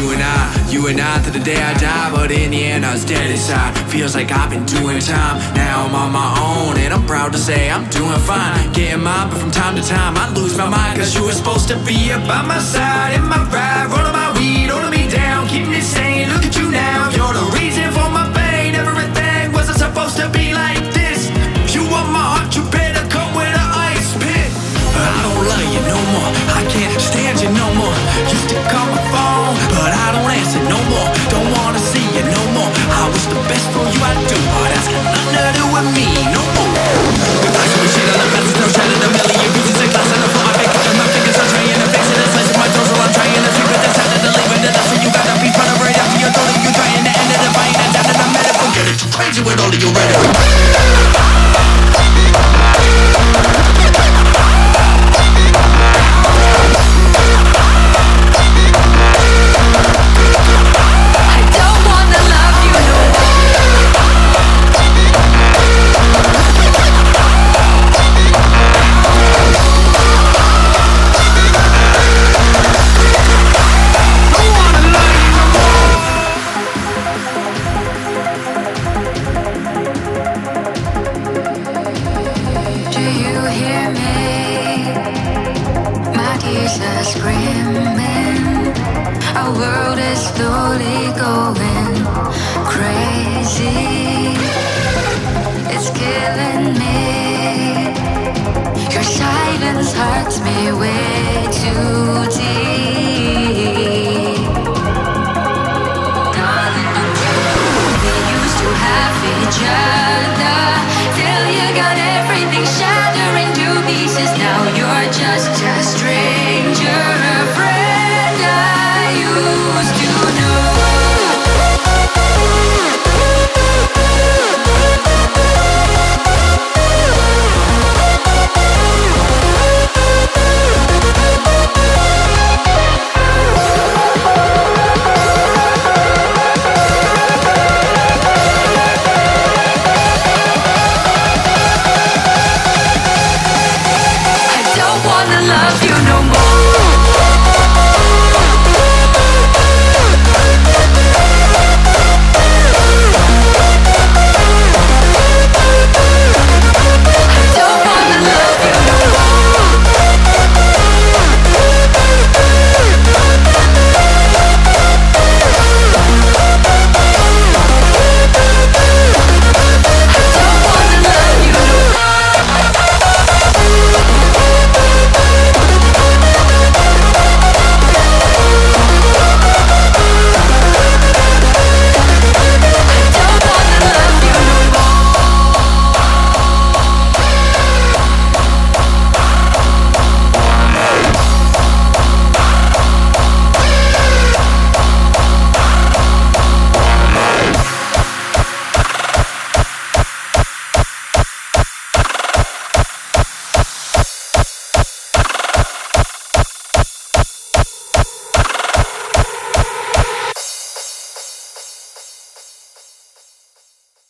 You and I to the day I die, but in the end I was dead inside. Feels like I've been doing time. Now I'm on my own and I'm proud to say I'm doing fine. Getting mine, but from time to time I lose my mind. Cause you were supposed to be up by my side. In my ride, rolling my weed, holding me down, keeping me sane. Look at you now, you're the reason for my pain. Everything wasn't supposed to be like this. You want my heart, you better come with an ice pick. I don't love you no more, I can't stand you no more. Used to call my phone, but I don't answer no more. Don't wanna see you no more. I was the best for you, I do, but that's got nothing to do with me no more. The flash of shit on the message, no shattered a million pieces of glass on the floor. I pick up my fingers, I'm trying to fix it. It's slicing my toes while I'm trying to sleep. But that's how to leave it, that's what you gotta be proud of right after you're told. You trying to end it, if I ain't a down in the medical. Get it, you crazy with all of your rhetoric. Our world is slowly going crazy. It's killing me. Your silence hurts me way too deep. Darling, we used to have each other till you got everything shattering to pieces. Now you're just a string.